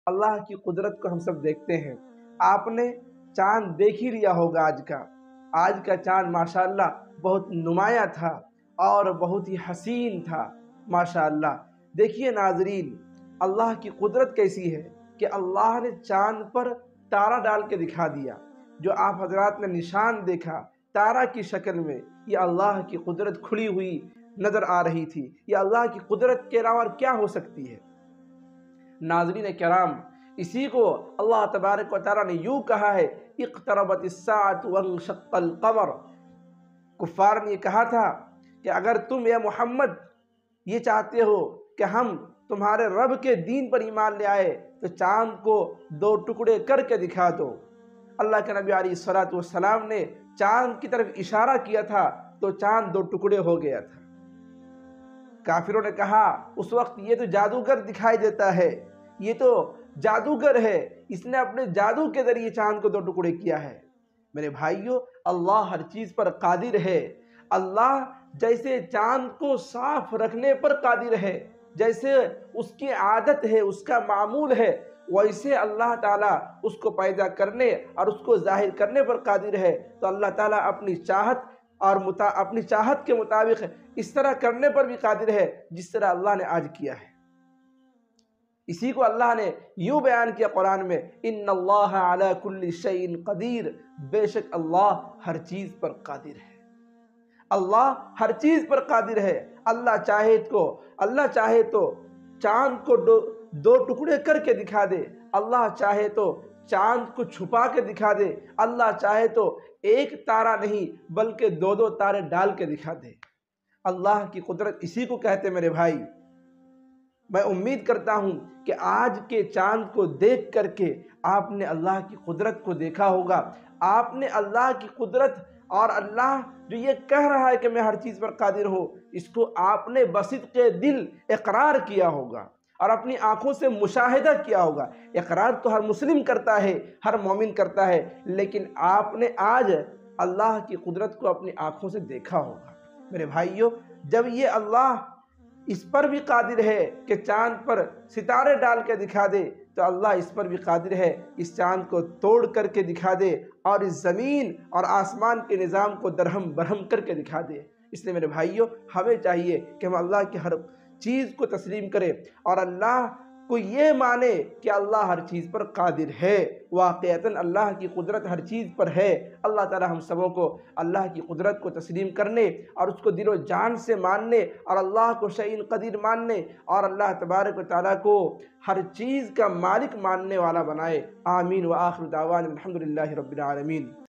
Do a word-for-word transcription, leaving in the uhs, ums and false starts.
اللہ کی قدرت کو ہم سب دیکھتے ہیں۔ آپ نے چاند دیکھ ہی لیا ہوگا آج کا آج کا چاند ماشاءاللہ بہت نمایاں تھا اور بہت ہی حسین تھا ماشاءاللہ۔ دیکھیے ناظرین، اللہ کی قدرت کیسی ہے کہ اللہ نے چاند پر تارا ڈال کے دکھا دیا۔ جو آپ حضرات نے نشان دیکھا تارا کی شکل میں، یہ اللہ کی قدرت کھلی ہوئی نظر آ رہی تھی۔ یہ اللہ کی قدرت کے علاوہ کیا ہو سکتی ہے؟ ناظرین کرام، اسی کو اللہ تبارک و تعالیٰ نے یوں کہا ہے، اقتربت الساعۃ وانشق القمر۔ کفار نے یہ کہا تھا کہ اگر تم یا محمد یہ چاہتے ہو کہ ہم تمہارے رب کے دین پر ایمان لے آئے تو چاند کو دو ٹکڑے کر کے دکھا دو۔ اللہ کے نبی علیہ الصلوۃ والسلام نے چاند کی طرف اشارہ کیا تھا تو چاند دو ٹکڑے ہو گیا تھا۔ کافروں نے کہا اس وقت، یہ تو جادوگر دکھائی دیتا ہے، یہ تو جادوگر ہے، اس نے اپنے جادو کے ذریعے چاند کو دو ٹکڑے کیا ہے۔ میرے بھائیو، اللہ ہر چیز پر قادر ہے۔ اللہ جیسے چاند کو صاف رکھنے پر قادر ہے، جیسے اس کی عادت ہے، اس کا معمول ہے، ویسے اللہ تعالیٰ اس کو پیدا کرنے اور اس کو ظاہر کرنے پر قادر ہے۔ تو اللہ تعالیٰ اپنی چاہت اور اپنی چاہت کے مطابق اس طرح کرنے پر بھی قادر ہے جس طرح اللہ نے آج کیا ہے۔ اسی کو اللہ نے یوں بیان کیا قرآن میں، ان اللہ علی کل شیء قدیر، بے شک اللہ ہر چیز پر قادر ہے۔ اللہ ہر چیز پر قادر ہے۔ اللہ چاہے تو اللہ چاہے تو چاند کو دو, دو ٹکڑے کر کے دکھا دے، اللہ چاہے تو چاند کو چھپا کے دکھا دے، اللہ چاہے تو ایک تارا نہیں بلکہ دو دو تارے ڈال کے دکھا دے۔ اللہ کی قدرت اسی کو کہتے میرے بھائی۔ میں امید کرتا ہوں کہ آج کے چاند کو دیکھ کر کے آپ نے اللہ کی قدرت کو دیکھا ہوگا۔ آپ نے اللہ کی قدرت اور اللہ جو یہ کہہ رہا ہے کہ میں ہر چیز پر قادر ہوں، اس کو آپ نے بصدق دل اقرار کیا ہوگا اور اپنی آنکھوں سے مشاہدہ کیا ہوگا۔ اقرار تو ہر مسلم کرتا ہے، ہر مومن کرتا ہے، لیکن آپ نے آج اللہ کی قدرت کو اپنی آنکھوں سے دیکھا ہوگا۔ میرے بھائیو، جب یہ اللہ اس پر بھی قادر ہے کہ چاند پر ستارے ڈال کے دکھا دے، تو اللہ اس پر بھی قادر ہے اس چاند کو توڑ کر کے دکھا دے اور اس زمین اور آسمان کے نظام کو درہم برہم کر کے دکھا دے۔ اس لیے میرے بھائیوں، ہمیں چاہیے کہ ہم اللہ کی ہر چیز کو تسلیم کریں اور اللہ کو یہ مانے کہ اللہ ہر چیز پر قادر ہے۔ واقعتاً اللہ کی قدرت ہر چیز پر ہے۔ اللہ تعالی ہم سبوں کو اللہ کی قدرت کو تسلیم کرنے اور اس کو دل و جان سے ماننے اور اللہ کو شیء قدیر ماننے اور اللہ تبارک و تعالیٰ کو ہر چیز کا مالک ماننے والا بنائے۔ آمین۔ وآخر دعوانا الحمدللہ رب العالمین۔